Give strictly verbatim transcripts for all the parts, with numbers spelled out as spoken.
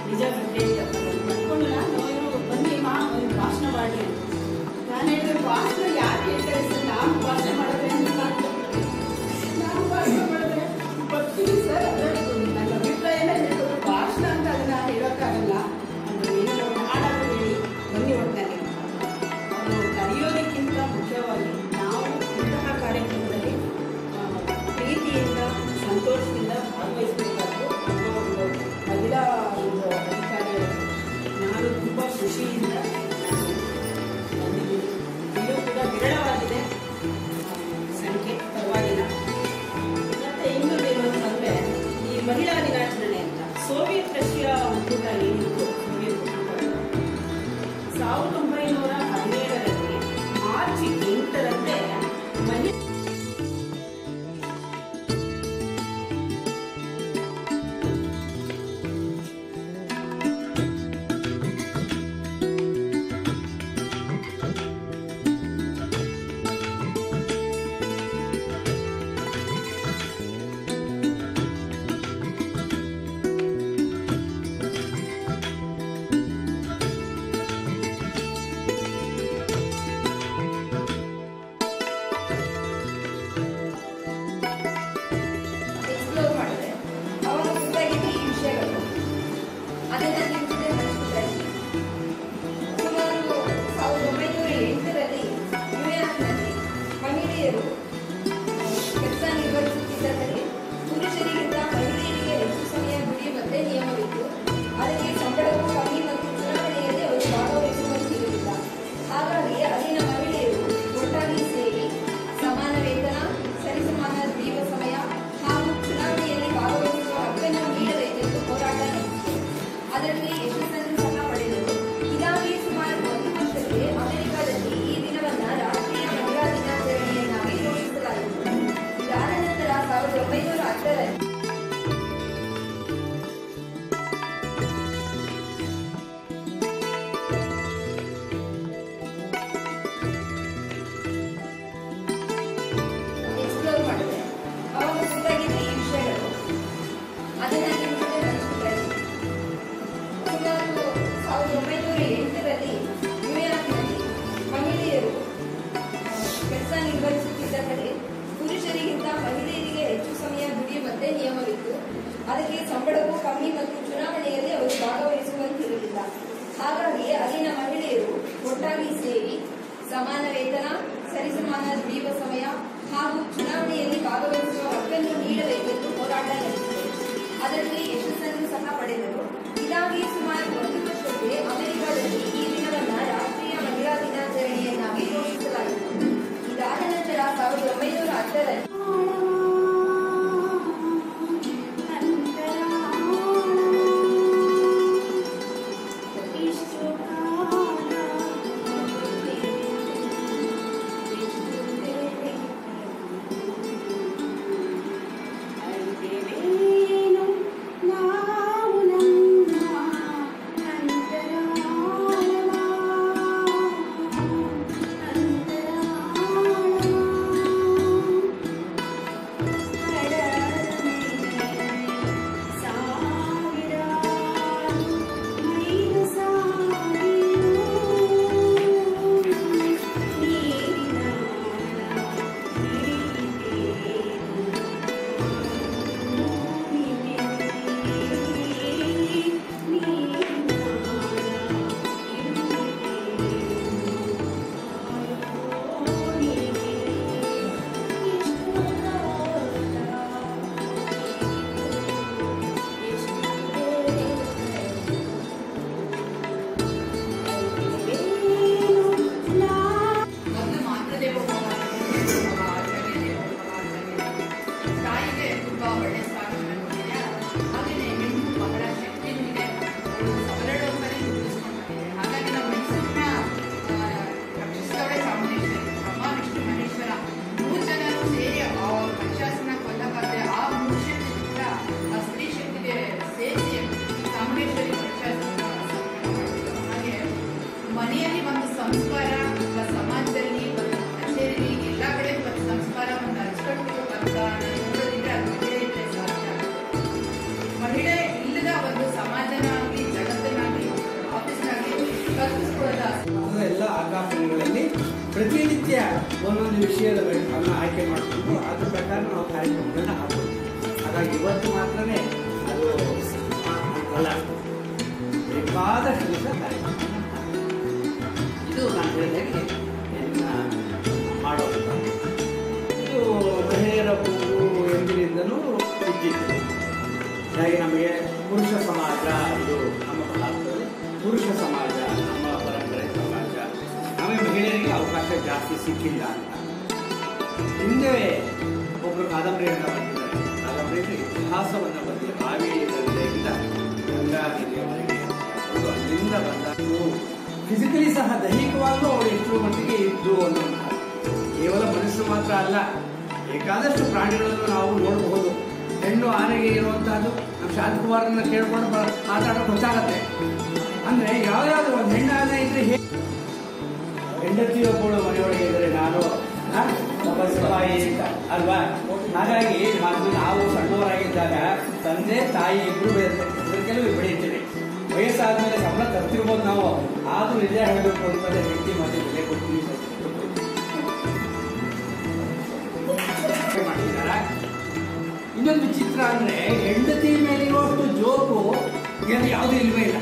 ನಿಜ ಗಂಟೆ ಕರ್ಕೊಂಡು ನಾನು ಇವರು ಬನ್ನಿ ಮಾ ಒಂದು ಭಾಷಣ ಮಾಡಿ ಅಂತ ನಾನು ಹೇಳಿದ್ರೆ ಭಾಷಣ ಯಾರು ಹೇಳ್ತಾರೆ ಸರ್, ನಾನು ಭಾಷಣ ಮಾಡಿದ್ರೆ ಅಂತ ನಾನು ಭಾಷಣ ಮಾಡಿದ್ರೆ ಬರ್ತೀನಿ ಸರ್. ನನ್ನ ಅಭಿಪ್ರಾಯನ ಹೇಳಿದ್ರು ಭಾಷಣ ಅಂತ ಅದನ್ನ ಹೇಳೋಕ್ಕಾಗಲ್ಲ ಅಂದ್ರೆ ಏನೋ ಹಾಡಾದ್ರೂ ಹೇಳಿ ಬನ್ನಿ ಒಟ್ಟಿನಲ್ಲಿ ಅವರು ಕರೆಯೋದಕ್ಕಿಂತ ಮುಖ್ಯವಾಗಿ ನಾವು ಇಂತಹ ಕಾರ್ಯಕ್ರಮದಲ್ಲಿ ಪ್ರೀತಿಯಿಂದ ಸಂತೋಷದಿಂದ ಭಾಗವಹಿಸಬೇಕಾದ್ರು ಒಂದು ಮಹಿಳಾ ಒಂದು ಅಧಿಕಾರಿಗಳು ನಾನು ತುಂಬ ಖುಷಿಯಿಂದ ಬಂದಿದ್ದೀನಿ. ಇದು ಕೂಡ ವಿರಳವಾಗಿದೆ ಸಂಖ್ಯೆ, ಪರವಾಗಿಲ್ಲ. ಮತ್ತೆ ಇನ್ನೊಂದು ಏನು ಅಂತಂದರೆ ಈ ಮಹಿಳಾ ದಿನಾಚರಣೆ ಅಂತ ಸೋವಿಯತ್ ರಷ್ಯಾ ಒಕ್ಕೂಟ ಏನಿತ್ತು, ಸೋವಿಯತ್ ಒಕ್ಕೂಟ ಸಾವಿರದ ಒಂಬೈನೂರ ಹದಿನೇಳರಲ್ಲಿ ಮಾರ್ಚ್ ಎಂಟರಂತೆ ಮಹಿಳಾ ಅದಕ್ಕೆ ಸಂಬಳವೂ ಕಮ್ಮಿ ಮತ್ತು ಚುನಾವಣೆಯಲ್ಲಿ ಅವರು ಭಾಗವಹಿಸುವಂತಿರಲಿಲ್ಲ. ಹಾಗಾಗಿ ಅಲ್ಲಿನ ಮಹಿಳೆಯರು ಒಟ್ಟಾಗಿ ಸೇರಿ ಸಮಾನ ವೇತನ, ಸರಿಸಮಾನ ದುಡಿಯುವ ಸಮಯ ಹಾಗೂ ಚುನಾವಣೆಯಲ್ಲಿ ಭಾಗವಹಿಸುವ ಹಕ್ಕನ್ನು ನೀಡಬೇಕೆಂದು ಹೋರಾಟ ನಡೆಸಿದರು. ಅದರಲ್ಲಿ ಯಶಸ್ಸನ್ನು ಸಹ ಪಡೆದರು. ಇದಾಗಿ ಸುಮಾರು ಒಂದು ವರ್ಷಕ್ಕೆ ಅಮೆರಿಕದಲ್ಲಿ ಈ ದಿನವನ್ನು ರಾಷ್ಟ್ರೀಯ ಮಹಿಳಾ ದಿನಾಚರಣೆಯನ್ನಾಗಿ ಘೋಷಿಸಲಾಯಿತು. ಇದಾದ ನಂತರ ಸಾವಿರದ ಒಂಬೈನೂರ ಹತ್ತರಲ್ಲಿ ನಾವು ಪ್ರತಿನಿತ್ಯ ಒಂದೊಂದು ವಿಷಯದ ಅನ್ನು ಆಯ್ಕೆ ಮಾಡಿಕೊಂಡು ಅದ್ರ ಪ್ರಕಾರ ನಾವು ಕಾರ್ಯಕ್ರಮಗಳನ್ನ ಹಾಕೋದು. ಹಾಗಾಗಿ ಇವತ್ತು ಮಾತ್ರನೇ ಅದು ಅಲ್ಲ, ಬೇಕಾದಷ್ಟು ದಿವಸ ಕಾರ್ಯಕ್ರಮ ಇದು ನಾನು ಹೇಳಿದಾಗೆ ಮಾಡೋದು. ಇದು ಮಹಿಳೆಯರ ಕೂಗು ಎಂದಿನಿಂದಲೂ ಇದ್ದಿತ್ತು. ಹಾಗೆ ನಮಗೆ ಪುರುಷ ಸಮಾಜ ಇದು ನಮ್ಮ ಭಾರತದಲ್ಲಿ ಪುರುಷ ಸಮಾಜ, ನಮ್ಮ ಪರಂಪರೆ ಸಮಾಜ, ನಮಗೆ ಮಹಿಳೆಯರಿಗೆ ಅವಕಾಶ ಜಾಸ್ತಿ ಸಿಕ್ಕಿಲ್ಲ ಅಂತ. ಹಿಂದೆ ಒಬ್ಬರು ಕಾದಂಬರಿಯನ್ನು ಬಂದಿದ್ದಾರೆ. ಕಾದಂಬರಿಯಲ್ಲಿ ಇತಿಹಾಸವನ್ನು ಬಂದು ಹಾವೇರಿ ನದಿಯಿಂದ ಗಂಗಾ ನದಿಯವರೆಗೆ ಅಲ್ಲಿಂದ ಬಂದ ಫಿಸಿಕಲಿ ಸಹ ದೈಹಿಕವಾಗಲೂ ಅವಳು ಎಷ್ಟು ಮಟ್ಟಿಗೆ ಇದ್ದು ಅನ್ನುವಂಥ. ಕೇವಲ ಮನುಷ್ಯರು ಮಾತ್ರ ಅಲ್ಲ, ಬೇಕಾದಷ್ಟು ಪ್ರಾಣಿಗಳನ್ನು ನಾವು ನೋಡಬಹುದು. ಹೆಣ್ಣು ಆನೆಗೆ ಇರುವಂತಹದ್ದು ನಮ್ಮ ಶಾಂತಕುಮಾರನ್ನ ಕೇಳ್ಕೊಂಡು ಮಾತಾಡೋಕೆ ಗೊತ್ತಾಗತ್ತೆ. ಅಂದ್ರೆ ಯಾವ್ದಾದ್ರು ಒಂದು ಹೆಣ್ಣು ಆನೆ ಇದ್ರೆ ಹೆಂಡತಿಯೊಬ್ಬಳು ಮನೆಯೊಳಗೆ ಇದ್ರೆ ನಾನು ಒಬ್ಬ ಸಿಪಾಯಿ ಅಂತ ಅಲ್ವಾ. ಹಾಗಾಗಿ ಮತ್ತು ನಾವು ಸಣ್ಣವರಾಗಿದ್ದಾಗ ತಂದೆ ತಾಯಿ ಇಬ್ರು ಕೆಲವು ಬೆಳೆಯುತ್ತೇವೆ. ವಯಸ್ಸಾದ್ಮೇಲೆ ಸಂಬಳ ತರ್ತಿರ್ಬೋದು ನಾವು, ಆದ್ರೂ ನಿಜ ಹೇಳಬೇಕು ಅಂತಂದ್ರೆ ಹೆಂಡತಿ ಮತ್ತೆ ಬೆಲೆ ಕೊಡ್ತೀವಿ ಮಾಡಿದಾರ. ಇನ್ನೊಂದು ವಿಚಿತ್ರ ಅಂದ್ರೆ ಹೆಂಡತಿ ಮೇಲಿರುವಷ್ಟು ಜೋಕು ಏನು ಯಾವುದೂ ಇಲ್ವೇ ಇಲ್ಲ.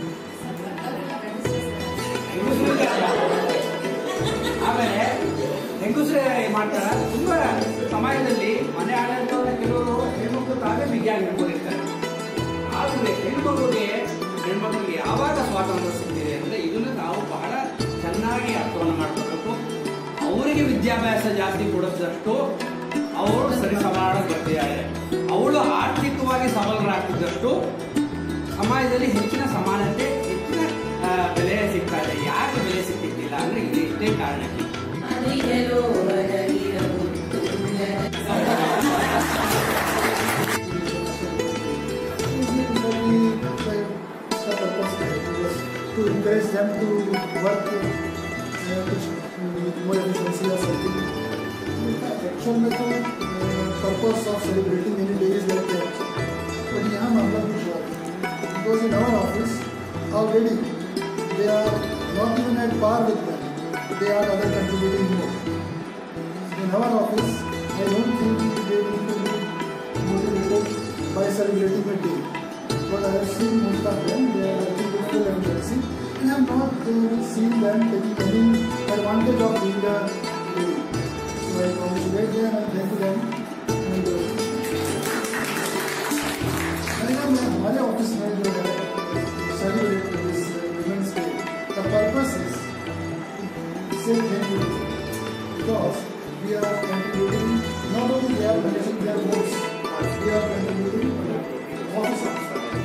ಆಮೇಲೆ ಹೆಂಗಸರೇ ಮಾಡ್ತಾರ. ತುಂಬಾ ಸಮಾಜದಲ್ಲಿ ಮನೆ ಆಡಳಿತವನ್ನ ಕೆಲವರು ಹೆಣ್ಮಕ್ಳು ತಾವೇ ಬಿಗಿಯಾಗಿ ಹಿಡ್ಕೊಂಡಿರ್ತಾರೆ. ಆದ್ರೆ ಹೆಣ್ಮಕ್ಳಿಗೆ ಹೆಣ್ಮಕ್ಳಿಗೆ ಯಾವಾಗ ಸ್ವಾತಂತ್ರ್ಯ ಸಿಗ್ತಿದೆ ಅಂದ್ರೆ ಇದನ್ನು ನಾವು ಬಹಳ ಚೆನ್ನಾಗಿ ಅರ್ಥವನ್ನು ಮಾಡ್ಕೋಬೇಕು. ಅವರಿಗೆ ವಿದ್ಯಾಭ್ಯಾಸ ಜಾಸ್ತಿ ಕೊಡಿಸಿದಷ್ಟು ಅವರು ಸರಿ ಸಮಾನ ಬರ್ತಿದ್ದಾರೆ. ಅವಳು ಆರ್ಥಿಕವಾಗಿ ಸಬಲರಾಗ್ತಿದ್ದಷ್ಟು ಸಮಾಜದಲ್ಲಿ ಹೆಚ್ಚಿನ ಸಮಾನತೆ, ಹೆಚ್ಚಿನ ಬೆಲೆ ಸಿಗ್ತಾ ಇದೆ. ಯಾಕೆ ಬೆಲೆ ಸಿಗ್ತಿದ್ದಿಲ್ಲ ಅಂದ್ರೆ ಇದು ಇಷ್ಟೇ ಕಾರಣಕ್ಕೆ. To encourage them to work uh, with more efficiency or something. Actual में तो purpose of celebrating any day is like that. But यहाँ मामला कुछ और है. Because in our office already they are not even at par with them. They are other contributing more. In our office, I don't think they will be motivated by celebrating a day. Because I have seen most of them, they are working with full efficiency, and I have not uh, seen them taking any advantage of being a lady. So I congratulate them and thank them. And uh, हमारे office में जो है celebrate this Women's Day, the purpose is to say thank you because we are contributing. Not only they are managing their votes, we are contributing office office.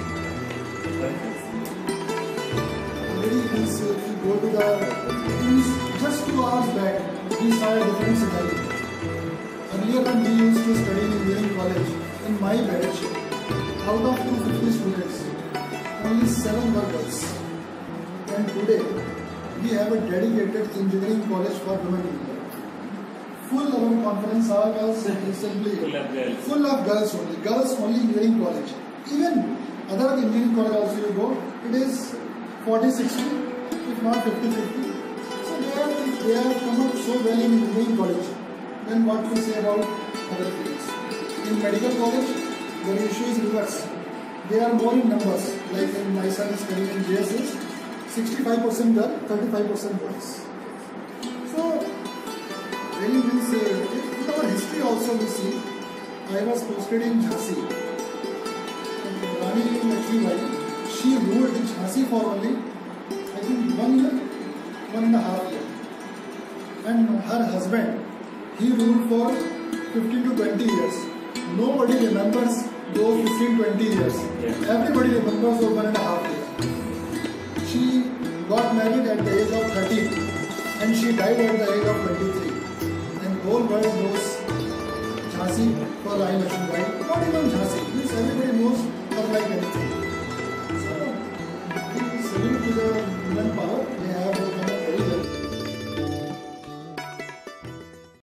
Already means if you go to the means just two hours back we saw a different scenario. Earlier when we used to study in engineering college, in my batch, out of two hundred fifty students, only seven were girls. And today we have a dedicated engineering college for women in India. Full of conference hall girls recently, full of girls only, girls only engineering college. Even other engineering college also you go, it is forty sixty, if not fifty fifty. So they are, they are come up so well in engineering college. Then what we say about other fields? In medical college, the ratio is reverse. They are more in numbers. Like in my son is studying in J S S, sixty-five percent girl, thirty-five percent boys. So really means uh, in our history also we see. I was posted in Jhansi. Rani Lakshmibai, she ruled in Jhansi for only, I think, one year, one and a half year. And her husband, he ruled for fifteen to twenty years. Nobody remembers those fifteen to twenty years. Everybody remembers those one and a half years. She got married at the age of thirteen and she died at the age of twenty-three. And whole world knows Jhansi for Rani Lakshmibai. Not even Jhansi, means everybody knows her like anything. So, we salute to the women power. They have